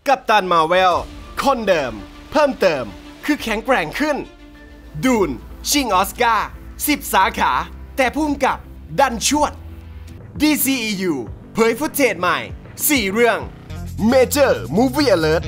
กัปตันมาร์เวลคนเดิมเพิ่มเติมคือแข็งแกร่งขึ้นดูนชิงออสการ์10 สาขาแต่พุ่งกับดันชวด DCEU เผยฟุตเทจใหม่4 เรื่อง Major Movie Alert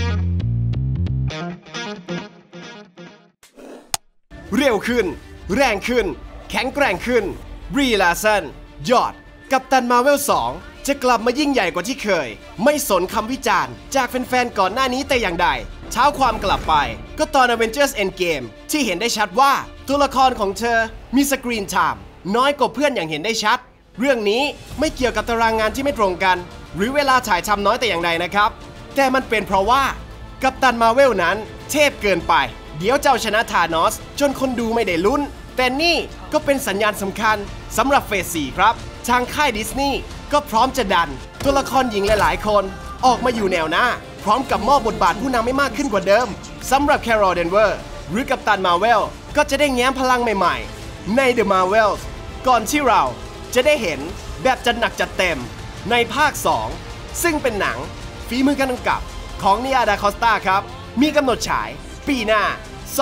เร็วขึ้นแรงขึ้นแข็งแกร่งขึ้นบรีลาสันยอดกัปตันมาร์เวล 2จะกลับมายิ่งใหญ่กว่าที่เคยไม่สนคำวิจารณ์จากแฟนๆก่อนหน้านี้แต่อย่างใดเท้าความกลับไปก็ตอน Avengers Endgame ที่เห็นได้ชัดว่าตัวละครของเธอมีสกรีนไทม์น้อยกว่าเพื่อนอย่างเห็นได้ชัดเรื่องนี้ไม่เกี่ยวกับตารางงานที่ไม่ตรงกันหรือเวลาถ่ายทำน้อยแต่อย่างใดนะครับแต่มันเป็นเพราะว่ากัปตันมาร์เวลนั้นเทพเกินไปเดี๋ยวเจ้าชนะธานอสจนคนดูไม่ได้ลุ้นแต่นี่ก็เป็นสัญญาณสำคัญสำหรับเฟส 4 ครับทางค่ายดิสนีย์ก็พร้อมจะดันตัวละครหญิงหลายๆคนออกมาอยู่แนวหน้าพร้อมกับมอบบทบาทผู้นำให้มากขึ้นกว่าเดิมสำหรับแคโรล เดนเวอร์หรือกัปตันมาร์เวลก็จะได้แง้มพลังใหม่ๆใน The Marvels ก่อนที่เราจะได้เห็นแบบจัดหนักจัดเต็มในภาค 2 ซึ่งเป็นหนังฝีมือการกำกับของนีอา ดา คอสตาครับมีกำหนดฉายปีหน้า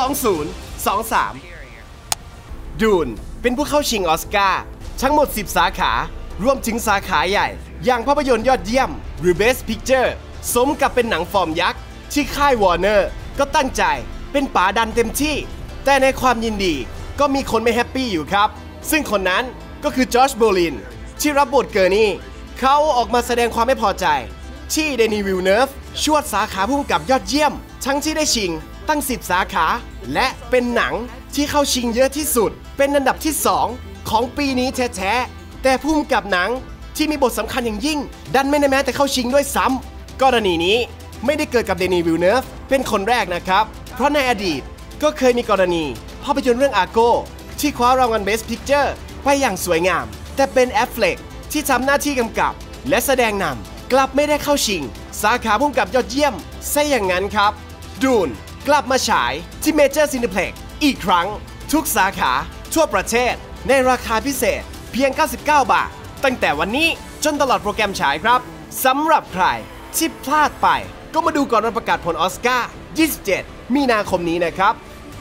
2023 ดูนเป็นผู้เข้าชิงออสการ์ทั้งหมด 10 สาขารวมถึงสาขาใหญ่อย่างภาพยนตร์ยอดเยี่ยมหรือ Best Picture สมกับเป็นหนังฟอร์มยักษ์ที่ค่ายวอร์เนอร์ก็ตั้งใจเป็นป๋าดันเต็มที่แต่ในความยินดีก็มีคนไม่แฮปปี้อยู่ครับซึ่งคนนั้นก็คือจอช โบลินที่รับบทเกอร์นี่เขาออกมาแสดงความไม่พอใจที่เดนี วิลเนฟชวดสาขาผู้กำกับยอดเยี่ยมทั้งที่ได้ชิงตั้ง 10 สาขาและเป็นหนังที่เข้าชิงเยอะที่สุดเป็นอันดับที่ 2 ของปีนี้แท้ๆแต่ผู้กำกับหนังที่มีบทสำคัญอย่างยิ่งดันไม่ได้แม้แต่เข้าชิงด้วยซ้ำกรณีนี้ไม่ได้เกิดกับเดนี วิลเนฟเป็นคนแรกนะครับเพราะในอดีตก็เคยมีกรณีภาพยนตร์เรื่องอาโกที่คว้ารางวัล Best Picture ไปอย่างสวยงามแต่เป็นแอฟเฟล็กที่ทำหน้าที่กำกับและแสดงนำกลับไม่ได้เข้าชิงสาขาผู้กำกับยอดเยี่ยมซะอย่างนั้นครับดูนกลับมาฉายที่เมเจอร์ซินิเพล็กซ์อีกครั้งทุกสาขาทั่วประเทศในราคาพิเศษเพียง99 บาทตั้งแต่วันนี้จนตลอดโปรแกรมฉายครับสำหรับใครที่พลาดไปก็มาดูก่อนวันประกาศผลออสการ์27 มีนาคมนี้นะครับ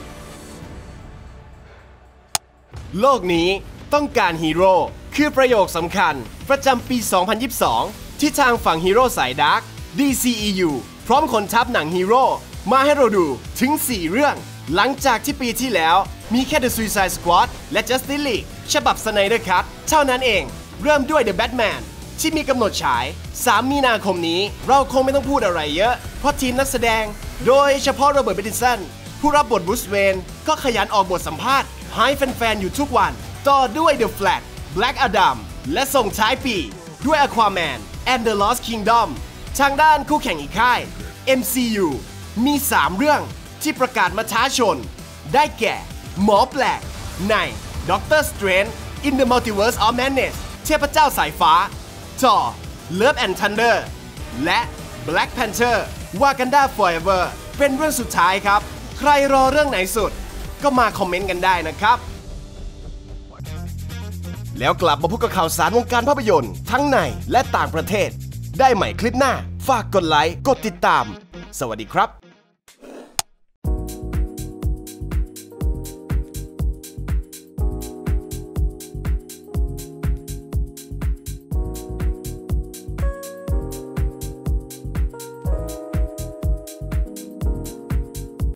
โลกนี้ต้องการฮีโร่คือประโยคสำคัญประจำปี 2022 ที่ทางฝั่งฮีโร่สายดาร์ก DCEU พร้อมขนทัพหนังฮีโร่มาให้เราดูถึง 4 เรื่องหลังจากที่ปีที่แล้วมีแค่ The Suicide Squad และ Justice League ฉบับ Snyder Cut เท่านั้นเองเริ่มด้วย The Batman ที่มีกำหนดฉาย 3 มีนาคมนี้เราคงไม่ต้องพูดอะไรเยอะเพราะทีมนักแสดงโดยเฉพาะโรเบิร์ต แพตตินสันผู้รับบทบรูซ เวย์นก็ขยันออกบทสัมภาษณ์ให้แฟนๆอยู่ทุกวันต่อด้วย The Flash Black Adam และส่งท้ายปีด้วย Aquaman and the Lost Kingdom ทางด้านคู่แข่งอีกค่าย MCU มี 3 เรื่องที่ประกาศมาท้าชนได้แก่หมอแปลกใน Doctor Strange in the Multiverse of Madness เทพเจ้าสายฟ้า Thor Love and Thunder และ Black Panther Wakanda Forever เป็นเรื่องสุดท้ายครับใครรอเรื่องไหนสุดก็มาคอมเมนต์กันได้นะครับแล้วกลับมาพบกับข่าวสารวงการภาพยนตร์ทั้งในและต่างประเทศได้ใหม่คลิปหน้าฝากกดไลค์กดติดตามสวัสดีครับ